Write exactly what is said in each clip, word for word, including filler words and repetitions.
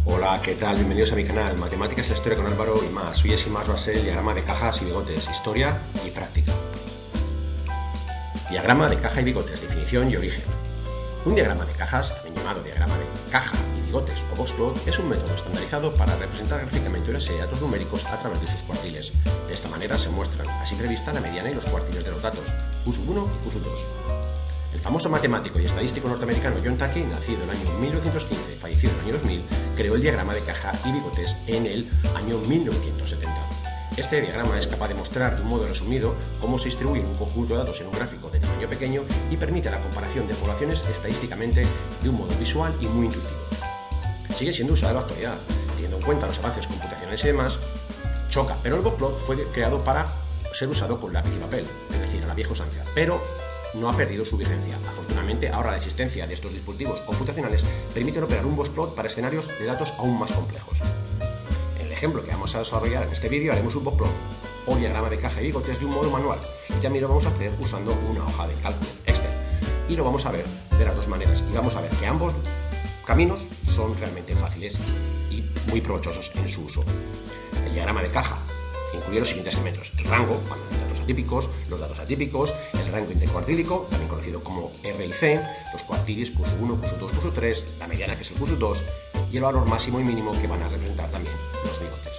Hola, ¿qué tal? Bienvenidos a mi canal Matemáticas y la Historia con Álvaro y más. Hoy es y más va a ser el diagrama de cajas y bigotes, historia y práctica. Diagrama de caja y bigotes, definición y origen. Un diagrama de cajas, también llamado diagrama de caja y bigotes o boxplot, es un método estandarizado para representar gráficamente una serie de datos numéricos a través de sus cuartiles. De esta manera se muestran a simple vista la mediana y los cuartiles de los datos, Q sub uno y Q sub dos. El famoso matemático y estadístico norteamericano John Tukey, nacido en el año mil novecientos quince, fallecido en el año dos mil, creó el diagrama de caja y bigotes en el año mil novecientos setenta. Este diagrama es capaz de mostrar de un modo resumido cómo se distribuye un conjunto de datos en un gráfico de tamaño pequeño y permite la comparación de poblaciones estadísticamente de un modo visual y muy intuitivo. Sigue siendo usado en la actualidad, teniendo en cuenta los avances computacionales y demás, choca, pero el boxplot fue creado para ser usado con lápiz y papel, es decir, a la vieja usanza, pero no ha perdido su vigencia. Afortunadamente, ahora la existencia de estos dispositivos computacionales permiten operar un boxplot para escenarios de datos aún más complejos. En el ejemplo que vamos a desarrollar en este vídeo haremos un boxplot o diagrama de caja y bigotes de un modo manual y también lo vamos a hacer usando una hoja de cálculo Excel y lo vamos a ver de las dos maneras y vamos a ver que ambos caminos son realmente fáciles y muy provechosos en su uso. El diagrama de caja incluye los siguientes elementos: el rango, cuando hay datos atípicos, los datos atípicos, el rango intercuartílico, también conocido como R y C, los cuartiles Q sub uno, Q sub dos, Q sub tres, la mediana que es el Q sub dos y el valor máximo y mínimo que van a representar también los bigotes.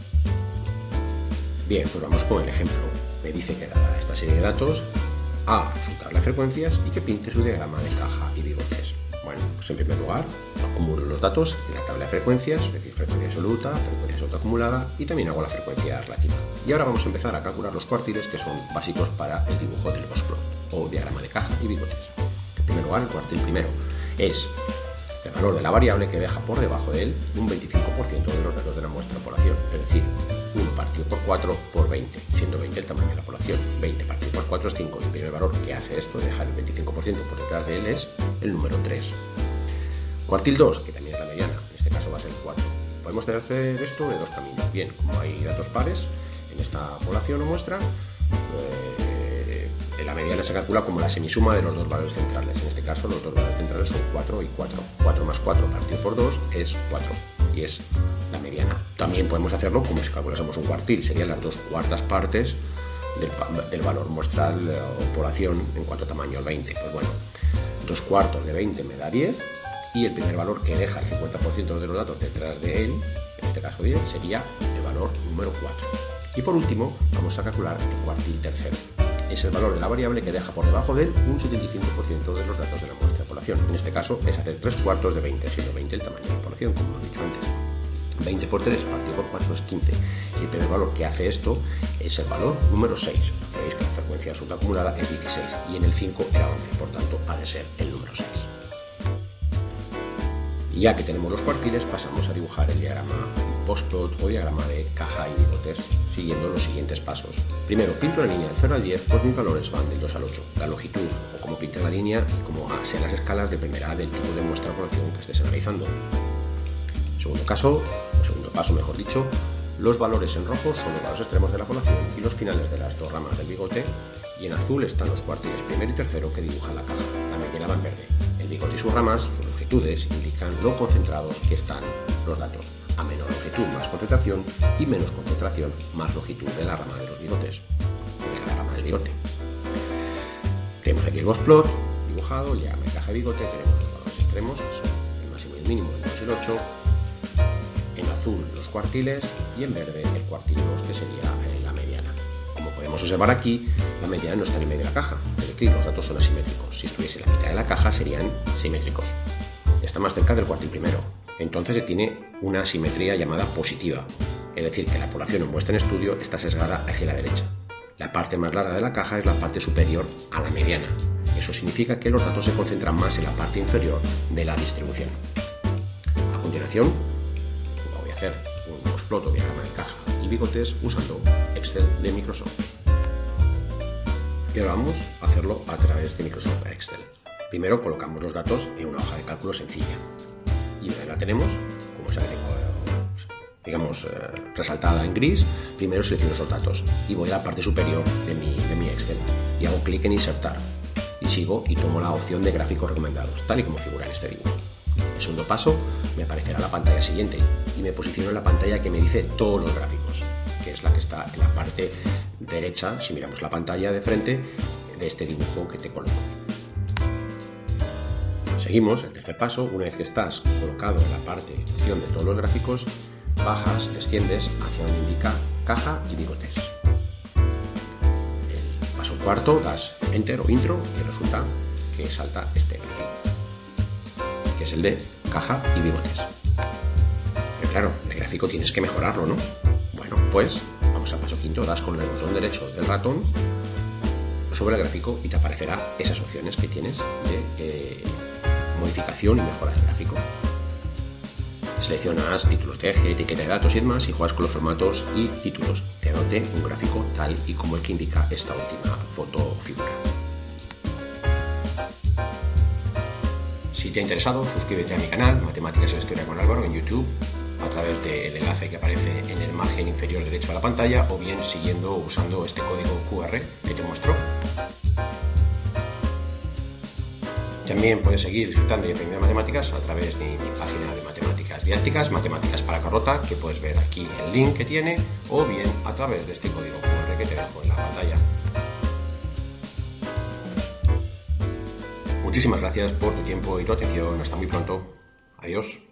Bien, pues vamos con el ejemplo. Me dice que dada esta serie de datos, A su tabla de frecuencias y que pinte su diagrama de caja y bigotes. Bueno, pues en primer lugar acumulo los datos en la tabla de frecuencias, es decir, frecuencia absoluta, frecuencia absoluta acumulada y también hago la frecuencia relativa. Y ahora vamos a empezar a calcular los cuartiles que son básicos para el dibujo del boxplot o diagrama de caja y bigotes. En primer lugar, el cuartil primero es el valor de la variable que deja por debajo de él un veinticinco por ciento de los datos de la muestra de población, es decir, uno partido por cuatro por veinte, siendo veinte el tamaño de la población. veinte partido por cuatro es cinco. El primer valor que hace esto, dejar el veinticinco por ciento por detrás de él, es el número tres. Cuartil dos, que también es la mediana, en este caso va a ser cuatro. Podemos hacer esto de dos caminos. Bien, como hay datos pares en esta población o muestra, eh, la mediana se calcula como la semisuma de los dos valores centrales. En este caso los dos valores centrales son cuatro y cuatro. cuatro más cuatro partido por dos es cuatro y es la mediana. También podemos hacerlo como si calculásemos un cuartil, serían las dos cuartas partes del, del valor muestral o población en cuanto a tamaño al veinte. Pues bueno, dos cuartos de veinte me da diez y el primer valor que deja el cincuenta por ciento de los datos detrás de él, en este caso diez, sería el valor número cuatro. Y por último vamos a calcular el cuartil tercero. Es el valor de la variable que deja por debajo de él un setenta y cinco por ciento de los datos de la muestra de población. En este caso es hacer tres cuartos de veinte, siendo veinte el tamaño de la población, como hemos dicho antes. veinte por tres partido por cuatro es quince. Y el primer valor que hace esto es el valor número seis. Veis que la frecuencia absoluta acumulada es dieciséis y en el cinco era once, por tanto ha de ser el número seis. Y ya que tenemos los cuartiles, pasamos a dibujar el diagrama boxplot o diagrama de caja y bigotes, siguiendo los siguientes pasos. Primero, pinto la línea del cero al diez, pues mis valores van del dos al ocho. La longitud, o como pinte la línea, y como sean las escalas, dependerá del tipo de muestra de población que estés analizando. Segundo caso, o segundo paso mejor dicho, los valores en rojo son los valores extremos de la población y los finales de las dos ramas del bigote, y en azul están los cuartiles primero y tercero que dibujan la caja. La mediana va en verde. El bigote y sus ramas, sus longitudes, indican lo concentrados que están los datos. A menor longitud más concentración y menos concentración más longitud de la rama de los bigotes, de la rama del bigote. Tenemos aquí el boxplot dibujado, el diagrama de caja y bigote, tenemos los valores extremos que son el máximo y el mínimo, el dos y el ocho, en azul los cuartiles y en verde el cuartil dos que sería la mediana. Como podemos observar aquí, la mediana no está en el medio de la caja, es decir, los datos son asimétricos. Si estuviese en la mitad de la caja serían simétricos. Está más cerca del cuartil primero. Entonces se tiene una simetría llamada positiva, es decir, que la población en muestra en estudio está sesgada hacia la derecha. La parte más larga de la caja es la parte superior a la mediana. Eso significa que los datos se concentran más en la parte inferior de la distribución. A continuación, voy a hacer un boxplot o diagrama de caja y bigotes usando Excel de Microsoft. Y ahora vamos a hacerlo a través de Microsoft Excel. Primero colocamos los datos en una hoja de cálculo sencilla. Y una vez la tenemos, como se ha digamos, eh, resaltada en gris, primero selecciono esos datos y voy a la parte superior de mi, de mi Excel y hago clic en insertar y sigo y tomo la opción de gráficos recomendados, tal y como figura en este dibujo. El segundo paso, me aparecerá la pantalla siguiente y me posiciono en la pantalla que me dice todos los gráficos, que es la que está en la parte derecha, si miramos la pantalla de frente, de este dibujo que te coloco. Seguimos el tercer paso. Una vez que estás colocado en la parte de opción de todos los gráficos, bajas, desciendes hacia donde indica caja y bigotes. El paso cuarto, das enter o intro y resulta que salta este gráfico, que es el de caja y bigotes. Pero claro, el gráfico tienes que mejorarlo, ¿no? Bueno, pues vamos al paso quinto, das con el botón derecho del ratón sobre el gráfico y te aparecerá esas opciones que tienes de eh, modificación y mejora del gráfico. Seleccionas títulos de eje, etiqueta de datos y demás y juegas con los formatos y títulos. Te anote un gráfico tal y como el que indica esta última foto o figura. Si te ha interesado, suscríbete a mi canal Matemáticas e Historia con Álvaro en YouTube a través del enlace que aparece en el margen inferior derecho de la pantalla o bien siguiendo o usando este código Q R que te muestro. También puedes seguir disfrutando y aprendiendo matemáticas a través de mi página de matemáticas didácticas, Matemáticas para Carlota, que puedes ver aquí el link que tiene, o bien a través de este código Q R que te dejo en la pantalla. Muchísimas gracias por tu tiempo y tu atención. Hasta muy pronto. Adiós.